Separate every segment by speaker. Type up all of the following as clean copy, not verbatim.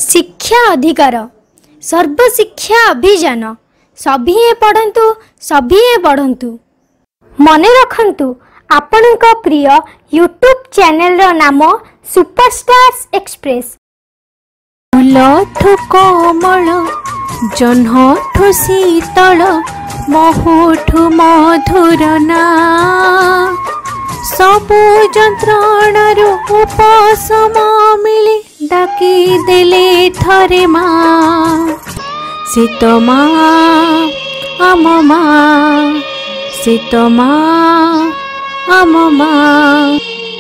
Speaker 1: शिक्षा अधिकार सर्वशिक्षा अभियान सभिए पढ़ंतु सभिए बढ़ंतु। मन रखंतु आपणक प्रिय यूट्यूब चैनल रो नाम सुपरस्टार्स एक्सप्रेस।
Speaker 2: फूलठु कोमल जह्नठु शीतल महुठु मधुर ना सबु जंत्रणारु उपशम मिली डाकी देले थरे माँ शीत माँ आम माँ शीत माँ आम माँ।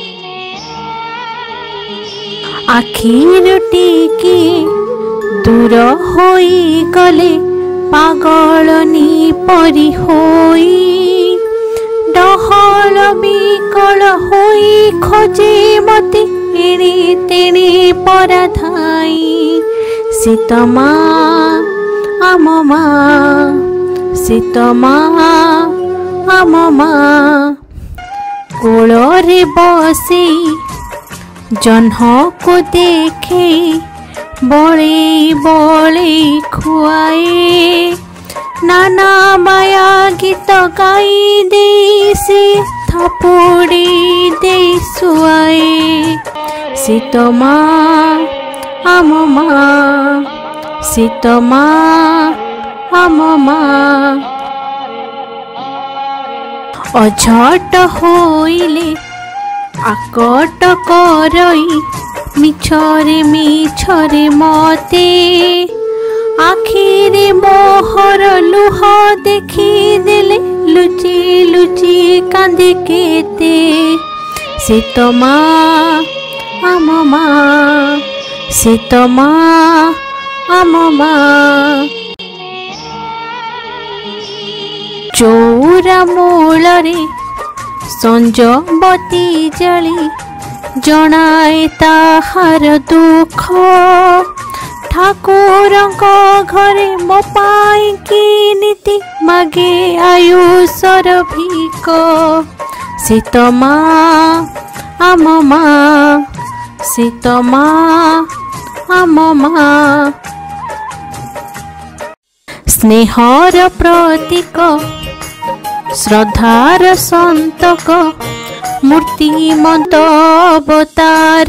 Speaker 2: आखिर टिके दूर होई गले पागलनी परी होई डहल बिकल होई खोजे मते एणे तेणे पराधाई शीत माँ आम माँ शीत माँ आम माँ। कोଳରେ बसे जह्न को देखे बड़े बड़े खुआए नाना माया गीत गाई दे से थपुड़ी दे सुआए शीत माँ आम माँ शीत माँ आम माँ। अझट होइले आकट करई मिछरे मिछरे मते आखिरे मोहर लुह देखी देले लुचि लुचि कांदे केते शीत माँ आम माँ शीत माँ आम माँ। चौरा मूलरे संजबती जली जनाए ताहार दुख ठाकुर घरे मो पाई की नीति मागे आयुषर भीक शीत माँ आम माँ शीत माँ आम माँ। स्नेहर प्रतीक श्रद्धार संतक मूर्तिमंत अवतार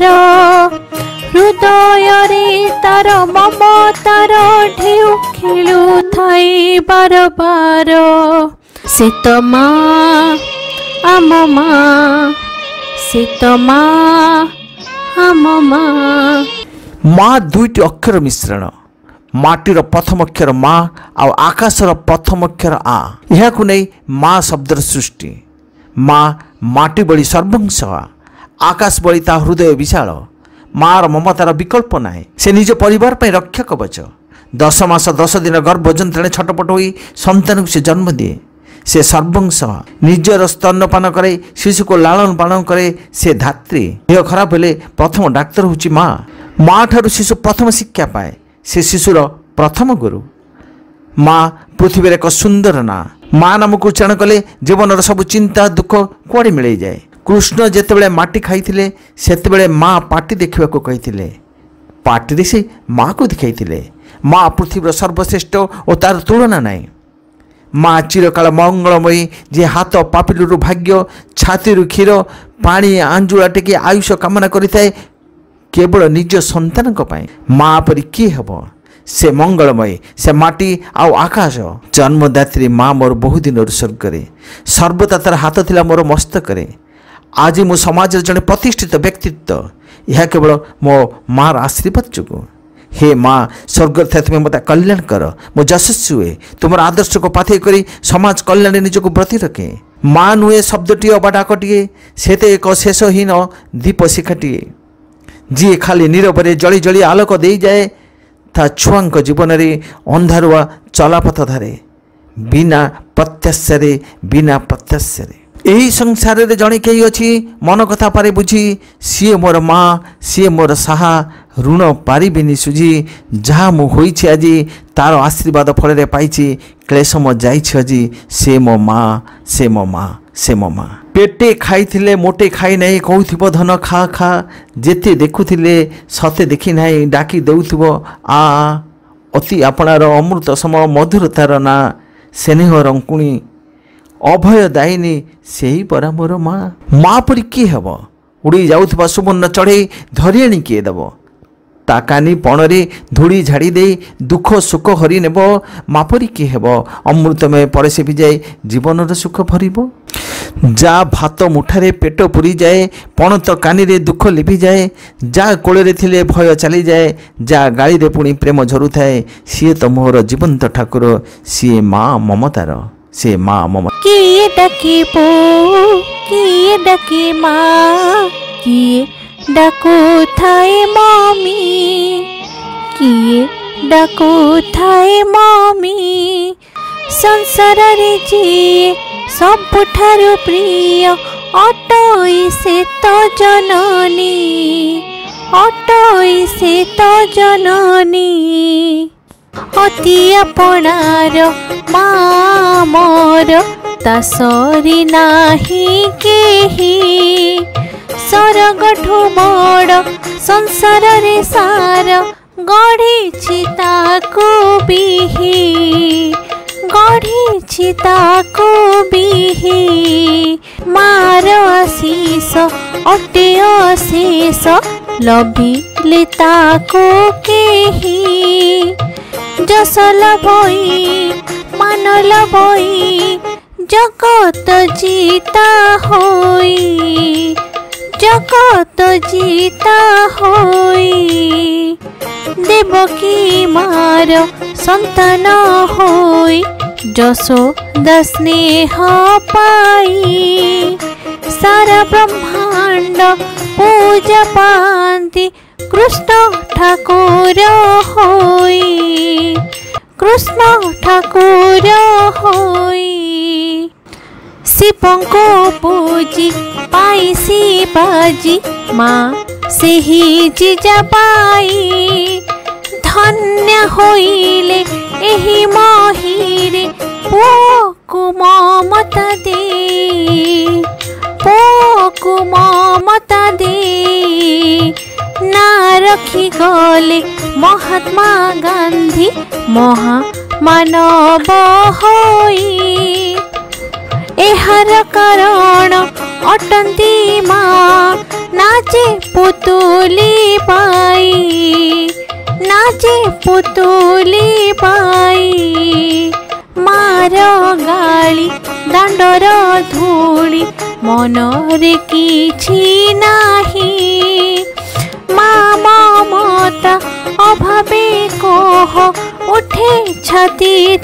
Speaker 2: हृदय रे तार ममतार ढेउ खेलु थाई बार बार शीत माँ आम माँ शीत माँ आम माँ।
Speaker 3: माँ दुईटी अक्षर मिश्रण माटीर प्रथम अक्षर माँ आ आकाशर प्रथम अक्षर आ यह नहीं माँ शब्दर सृष्टि। माँ माटी बड़ी सर्वंश आकाश बड़ी ता हृदय विशाल माँ ममतार विकल्प ना से निज परिवार पर रक्षा कवच 10 मास 10 दिन गर्भ जंत्रण छटपट हो संतान को से जन्म दिए से सर्वंश निजर स्तनपान करे शिशु को लालन पालन करे से धात्री देह खराब हेले प्रथम डाक्तर होची माँ माँ ठारू शिशु प्रथम शिक्षा पाए से शिशुर प्रथम गुरु माँ पृथ्वी एक सुंदर ना माँ नाम को उच्चारण कले जीवन सब चिंता दुख कुआड़े मिल जाए। कृष्ण जेतेबेले माटी खाइथिले सेतेबेले माँ पाटी देखा कही पाटी से माँ को दिखाई माँ पृथ्वी सर्वश्रेष्ठ और तार तुलना नाई। माँ चिरकाल मंगलमयी जे हाथ पापिलु भाग्य छाती क्षीर पानी आंजुला टेकी आयुष कामना करिथाए केवल निज संतान माँ परी किए हम से मंगलमयी से माटी आउ आकाश जन्मदात्री माँ मोर बहु दिन स्वर्ग सर्वदा तार हाथ थिला मोर मस्तक आज मो समाज जड़े प्रतिष्ठित व्यक्तित्व यह केवल मो मार आशीर्वाद जो। हे माँ स्वर्ग थे तुम्हें मत कल्याण कर मो यशस्वी हुए तुम आदर्श को पाथे करी समाज कल्याण निजक व्रती रखे। माँ नुहे शब्दटी अबा डाकटे से तो एक शेषहीन दीप शिखाटे जी खाली नीरवरे जली जली आलोक दे जाए ता छुआ जीवन में अंधारुआ चलापथ धारे बिना प्रत्याशा बिना प्रत्याशा यही संसार रे जड़े कई अच्छी मन कथा पारे बुझी सी मोर माँ सी मोर साहा ऋण पारिबिनी सुझी जहाँ मु होइछि आज तार आशीर्वाद फल पाई क्लेश मो जाइछि आज से मो माँ से मो माँ से मो माँ। पेटे खाई मोटे खाई नहीं कहूथिबो धन खा खा जेते देखुथिले सते देखी नहीं डाकी देउथिबो आ अति आपणार अमृत सम मधुरतार ना स्नेह रंकुणी अभय दायिनी सेही परा मोर माँ माँ परी किए हेब उड़ी जाउथबा सुवर्ण चढ़ई धरियाणी किए देब ता कानी पणरे धूड़ी झाड़ी दे दुख सुख हरि नेब माँ परी किए हेब अमृतमय परसे भी जाए जीवन सुख भरिब जा भात मुठारे पेट पुरी जाए पण तो कानी रे दुख लिभि जाए जा कोले थिले भय चली जाए जा गाड़ी रे पुणी प्रेम झरू थाए सी तो मोर जीवंत ठाकुर सी माँ ममतार से माँ ममता
Speaker 2: किए डके माँ किए डाकू थाए मम्मी किए डाकू थाए मम्मी संसार रे जी सबुठारु प्रिय अटई से तो जननी अटई से तो जननी अति आपणार माँ मोर तासरी नाही केही सरगठु बड़ संसार रे सार गढ़ी ताको बिही गढ़ी ताको बिही मार आशीष अटे अशेष लभिले ताको केही जसल भई मानल भई जगत जीता होई जगत जीता होई देवकी मार संतान होई यशोदा स्नेह पाई सारा ब्रह्मांड पूजा पाती कृष्ण ठाकुर होई कृष्ण ठाकुर होई शिव को पूजी पाई शिवाजी माँ से ही जीजा पाई धन्य होइले एही महिरे पुओ ममता दे पुओ ममता दे ना रखी गले महात्मा गांधी महामानव होई एहार कारण अटंती माँ नाचे पुतुली पाई नाचे पुतुली पाई मार गाली दांडर धूली मनरे किछि नाही माँ ममता अभावे कह उठे छाती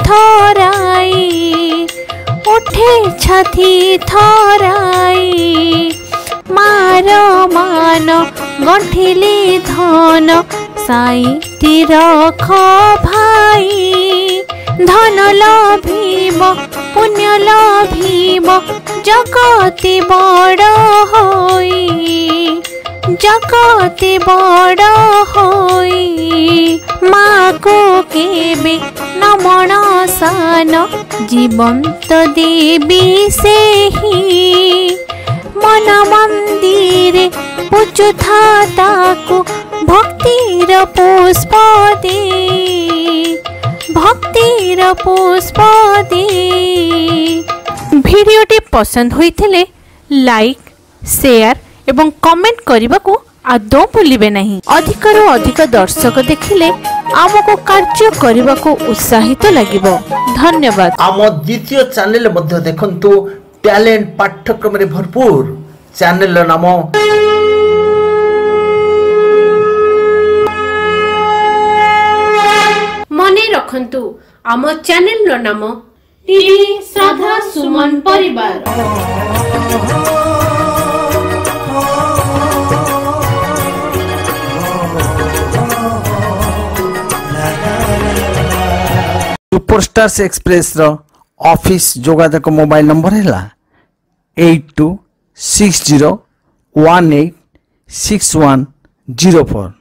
Speaker 2: थराई उठे छाती थराई मार मान गंठिले धन साई रख भाई धन लभिब पुण्य लभिब जगति बड़ होई जगति बड़ होई माँ को केबे नमन सान जीवंत देवी से ही मन मंदिर पूजुथा ताको भक्तिर पुष्प दे भक्तिर पुष्प दे। भिडियोटी पसंद होइथिले लाइक शेयर एवं कमेंट करने को आदौ भूलिबे नहीं। अधिकरू अधिक दर्शक देखिले आमको कार्य करने को उत्साहित लागिबो। धन्यवाद।
Speaker 3: आम द्वितीय चैनल मध्ये देखंतु टैलेंट पाठ्यक्रम रे भरपूर चैनल नाम
Speaker 2: मने रखंतु आम चैनल नाम टीवी श्रद्धा सुमन परिवार।
Speaker 3: सुपरस्टार्स एक्सप्रेस रो ऑफिस जोगाजक मोबाइल नंबर है 8260186104।